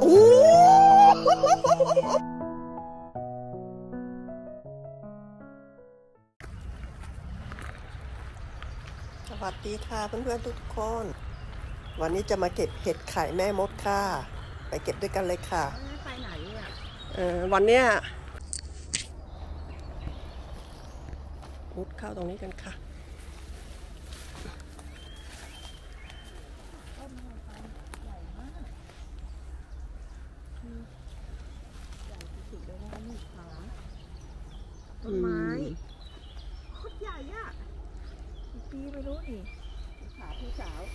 สวัสดีค่ะเพื่อนๆทุกคนวันนี้จะมาเก็บเห็ดไข่แม่มดค่ะไปเก็บด้วยกันเลยค่ะไปไหนอ่ะวันเนี้ยมุดเข้าตรงนี้กันค่ะต้นไม้ใหญ่มากใหญ่สุดๆเลยนะนี่ขาต้นไม้โคตรใหญ่อ่ะกี่ปีไม่รู้นี่ขาพี่สาว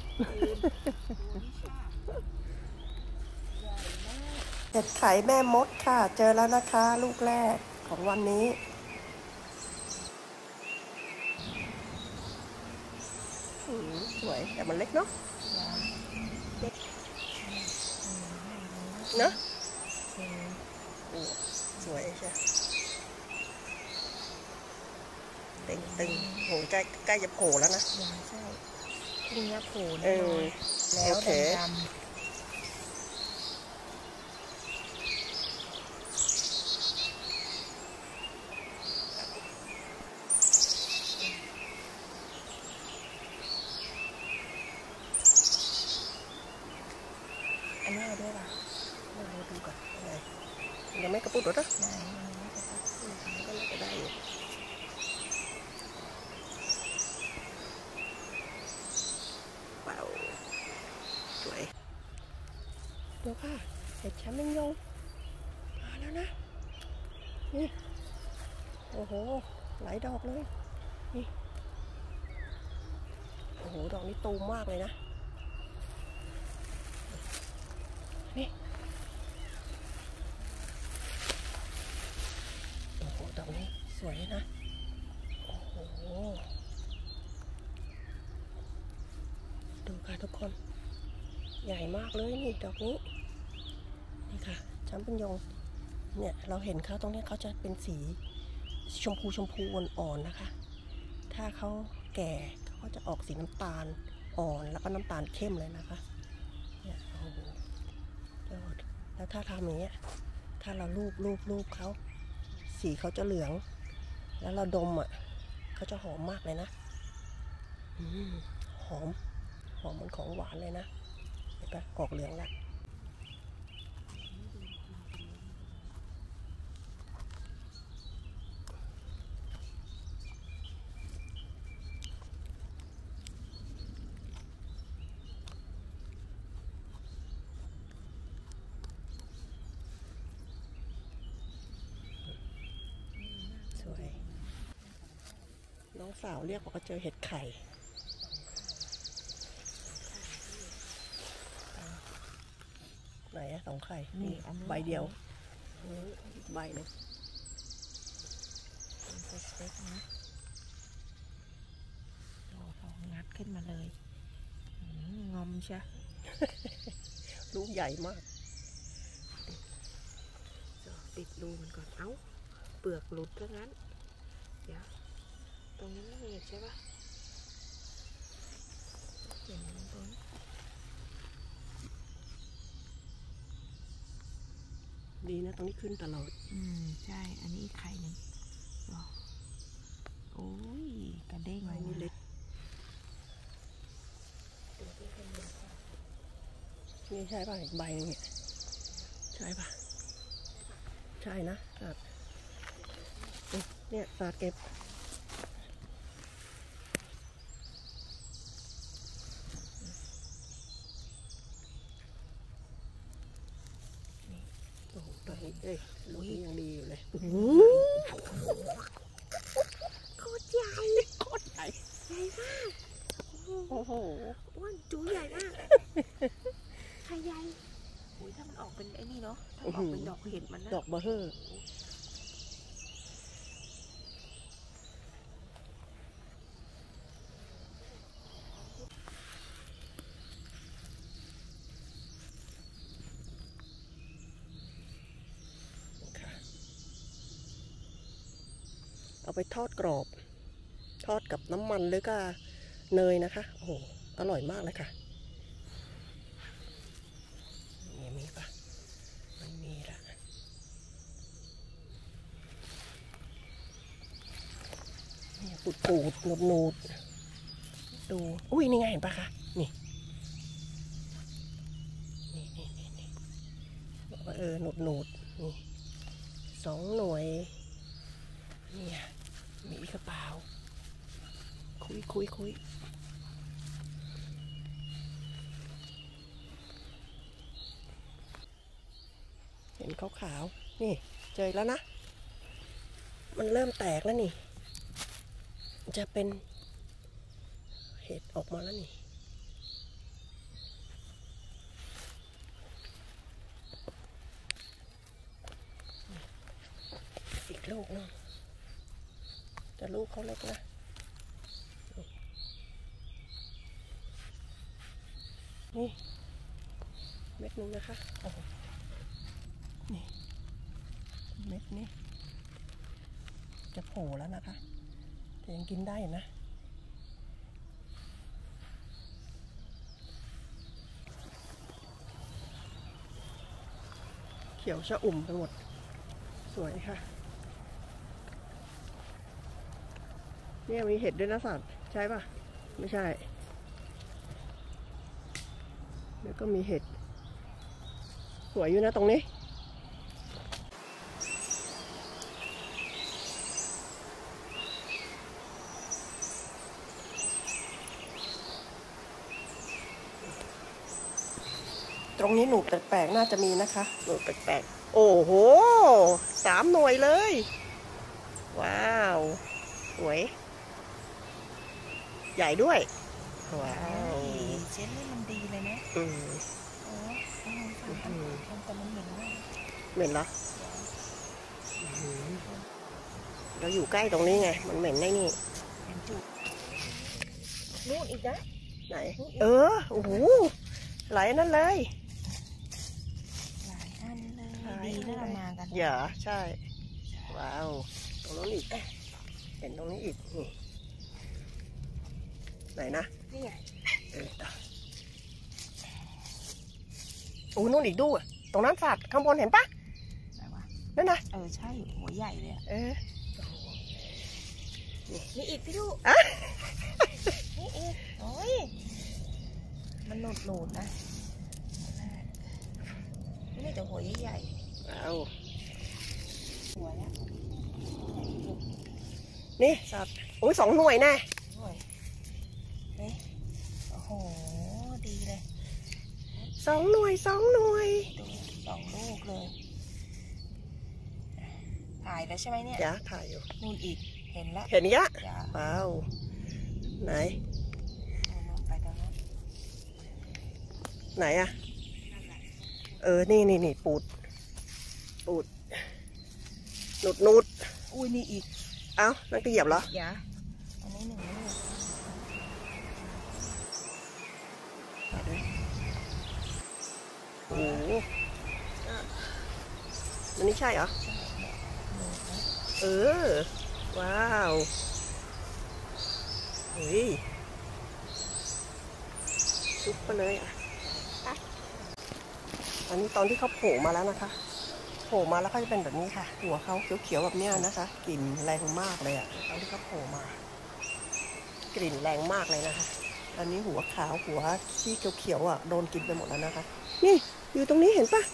เห็ดไข่แม่มดค่ะเจอแล้วนะคะลูกแรกของวันนี้สวยแต่มันเล็กเนาะเนาะสวยใช่เต่งตึงโหใกล้จะโผล่แล้วนะใช่พรุ่งนี้โผล่แน่นอนแล้วดำอันนี้ด้วยป่ะเราดูก่อนยังไม่กระปุกหรอนะก็เลยจะได้อยู่เปล่าสวยดูค่ะเห็ดแชมป์ยังยงมาแล้วนะนี่โอ้โหหลายดอกเลยนี่โอ้โหดอกนี้ตูมมากเลยนะนี่โอ้โหดอกนี้สวยนะโอ้โหดูค่ะทุกคนใหญ่มากเลยนี่ดอกนี้นี่ค่ะช้ำเป็นยงเนี่ยเราเห็นเขาตรงนี้เขาจะเป็นสีชมพูอ่อนๆนะคะถ้าเขาแก่เขาจะออกสีน้ำตาลอ่อนแล้วก็น้ำตาลเข้มเลยนะคะเนี่ยโอ้โหแล้วถ้าทำอย่างเงี้ยถ้าเราลูบเขาสีเขาจะเหลืองแล้วเราดมอ่ะเขาจะหอมมากเลยนะหอมเหมือนของหวานเลยนะเห็นปะออกเหลืองแล้วสวยน้องสาวเรียกว่าเจอเห็ดไข่ไหนอะสองไข่นี่ใบเดียวใบหนึ่งเล็กๆนะโอ้โหงัดขึ้นมาเลยงอมใช่ลูกใหญ่มากติดรูมันก่อนเอ้าเปลือกหลุดซะงั้นเดี๋ยวตรงนี้ไม่มีใช่ปะเห็นตรงดีนะตรงนี้ขึ้นตลอดใช่อันนี้อีกไข่หนึ่งโอ้ยกระเด้งใบนี้เล็กนี่ใช่ป่ะอีกใบนึงเนี่ยใช่ป่ะใช่นะครับเนี่ยสาดเก็บโอ้โหตัวนี้ลูกนี้ยังดีอยู่เลยโคตรใหญ่ใหญ่ใหญ่มากโอ้โหอ้วนจู๋ใหญ่มากไข่ใหญ่โอ้ยถ้ามันออกเป็นไอ้นี่เนาะถ้าออกเป็นดอกเห็ดมันนะดอกเบอร์เฮอร์เอาไปทอดกรอบทอดกับน้ำมันหรือก็เนยนะคะโอ้โหอร่อยมากเลยค่ะมีปะปูดปูดนูดนูดดูอุ้ยนี่ไงเห็นปะคะนี่หนูดนูดนี่2 หน่วยเนี่ยมีกระเป๋าคุยเห็นขาวๆนี่เจอแล้วนะมันเริ่มแตกแล้วนี่จะเป็นเห็ดออกมาแล้วนี่อีกลูกนึงแต่ลูกเขาเล็กนะนี่เม็ดนึงนะคะโอ้โหนี่เม็ดนี้จะโผล่แล้วนะคะแต่ยังกินได้นะเขียวชะอุ่มไปหมดสวยค่ะเนี่ยมีเห็ดด้วยนะสัตว์ใช่ป่ะไม่ใช่แล้วก็มีเห็ดสวยอยู่นะตรงนี้ตรงนี้หนูแปลกๆน่าจะมีนะคะหนูแปลกๆโอ้โห3 หน่วยเลยว้าวสวยใหญ่ด้วยว้าวเช็ดนี่มันดีเลยนะแต่มันเหม็นมากเหม็นเหรอเราอยู่ใกล้ตรงนี้ไงมันเหม็นได้นี่นู่นอีกนะไหนโอ้โหหลายนั่นเลยหลายอันเลยดีที่เรามากันอย่าใช่ว้าวตรงนู้นอีกเห็นตรงนี้อีกนี่ไหนนะนี่ไงโอ้นู่นอีกดูตรงนั้นสัตว์ข้างบนเห็นปะนั่นนะใช่หัวใหญ่เลยนี่อีกพี่ดูนี่อีกโอ้ยมันหนูดนะนี่แต่หัวใหญ่เอาหัวแล้วนี่สัตว์โอ้ย2 หน่วยแน่โอ้โหดีเลย 2 หน่วย2 หน่วยดู2 ลูกเลยถ่ายแล้วใช่ไหมเนี่ยจ้าถ่ายอยู่นู่นอีกเห็นแล้วเห็นยะว้าวไหนไหนอะนี่ปูดนูดอุ้ยนี่อีกเอ้านั่นก็เหยียบเหรออย่าอันนี้1 ลูกโอ้โหมันนี่ใช่เหรอว้าวเฮ้ยซุปไปเลยอันนี้ตอนที่เขาโผล่มาแล้วนะคะโผล่มาแล้วก็จะเป็นแบบนี้ค่ะหัวเขาเขียวๆแบบนี้นะคะกลิ่นแรงมากเลยตอนที่เขาโผล่มากลิ่นแรงมากเลยนะคะอันนี้หัวขาวหัวที่เขียวๆโดนกินไปหมดแล้วนะคะนี่อยู่ตรงนี้เห็นปะ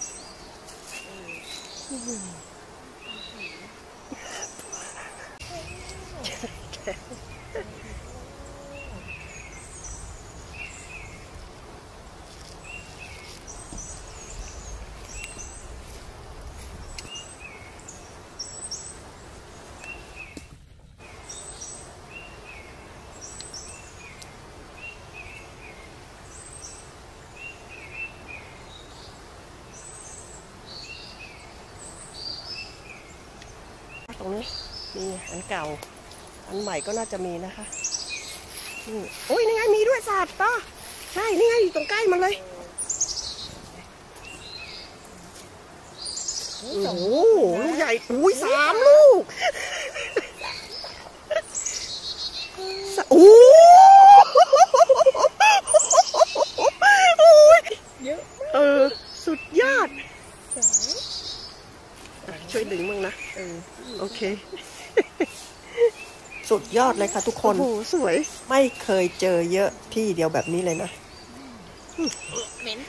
ตรงนี้มีอันเก่าอันใหม่ก็น่าจะมีนะคะนี่โอ้ยนี่ไงมีด้วยสัตว์ป่ะใช่นี่ไงอยู่ตรงใกล้มันเลยโอ้โหลูกใหญ่อุ้ย3 ลูกโอ้เยอะสุดยอดช่วยดึงมึงนะโอเคสุดยอดเลยค่ะทุกคนโอ้โหสวยไม่เคยเจอเยอะที่เดียวแบบนี้เลยนะเหม็น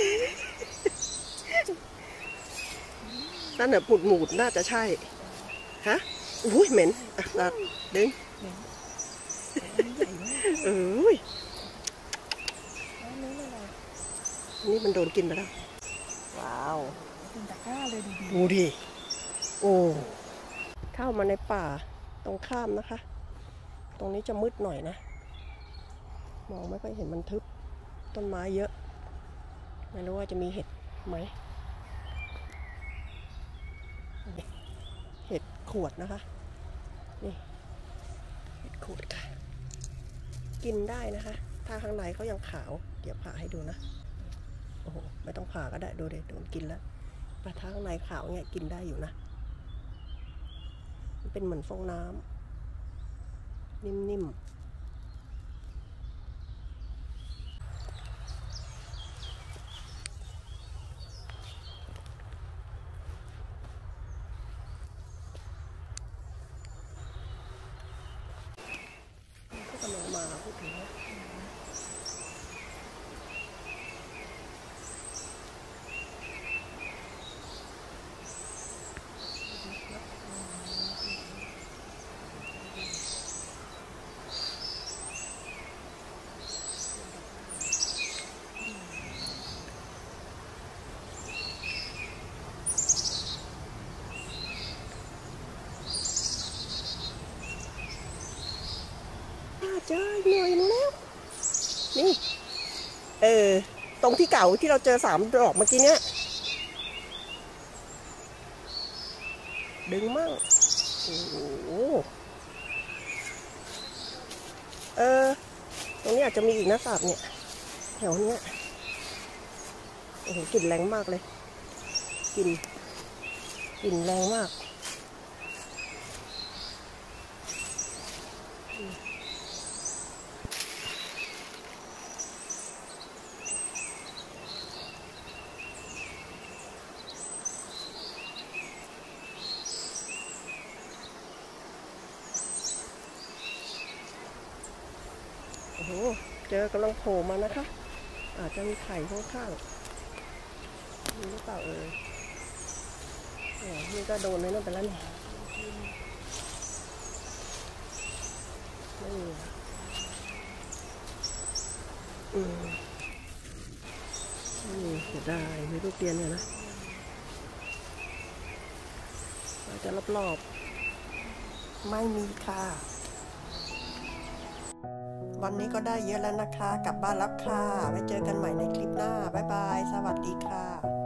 นั่นน่ะปุดหมูดน่าจะใช่ฮะอุ้ยเหม็นอ่ะนัดดึงเอ้ยนี่มันโดนกินไปแล้วว้าวเป็นตะกร้าเลยดีดูดิโอ้เข้ามาในป่าตรงข้ามนะคะ ตรงนี้จะมืดหน่อยนะมองไม่ค่อยเห็นมันทึบต้นไม้เยอะไม่รู้ว่าจะมีเห็ดไหมเห็ดขวดนะคะนี่เห็ดขวดค่ะกินได้นะคะถ้าข้างในเขายังขาวเดี๋ยวผ่าให้ดูนะโอ้โหไม่ต้องผ่าก็ได้ดูเด็ดโดนกินแล้วปลาท้าข้างในขาวเนี่ยกินได้อยู่นะมันเป็นเหมือนฟองน้ำนิ่มๆก็กำลังมาพูดถึงนะเจอหน่อยนึงแล้วนี่ตรงที่เก่าที่เราเจอ3 ดอกเมื่อกี้เนี้ยดึงมั่งโอ้โหตรงนี้อาจจะมีอีกนะสัตว์เนี่ยแถวเนี้ยโอ้โหกลิ่นแรงมากเลยกลิ่นแรงมากโอ้โหเจอกำลังโผล่มานะคะอาจจะมีไข่ข้างๆมีหรือเปล่านี่ก็โดนเลยนั่นไปแล้วเนี่ยไม่มีนี่เสียดายมีลูกเตียนเนี่ยนะอาจจะรอบๆไม่มีค่ะวันนี้ก็ได้เยอะแล้วนะคะกลับบ้านแล้วค่ะไว้เจอกันใหม่ในคลิปหน้าบ๊ายบายสวัสดีค่ะ